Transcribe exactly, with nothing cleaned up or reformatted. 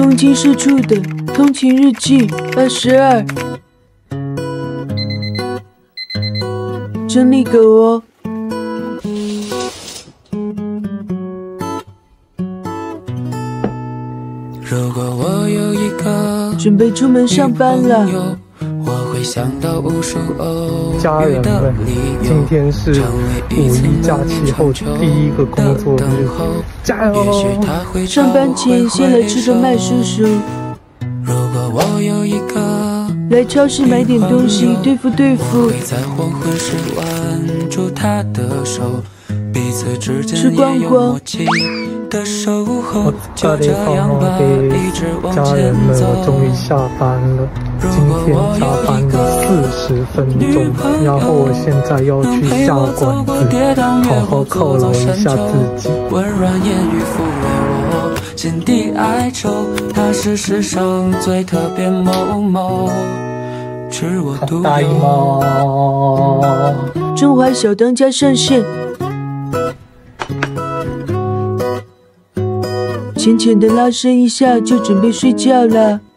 东京社畜的通勤日记二十二，整理狗哦。 如果我有一个准备出门上班了。 家人们，今天是五一假期后第一个工作日，加油！ 上班前先来吃个麦叔叔。 如果我有一个来超市买点东西对付对付。吃光光。 我打电话给家人们，我终于下班了。今天加班了四十分钟，然后我现在要去下馆子，好好犒劳一下自己。温软言语抚慰我心底哀愁，它是世上最特别某某，是我独有。 中华小当家上线。浅浅的拉伸一下就准备睡觉了。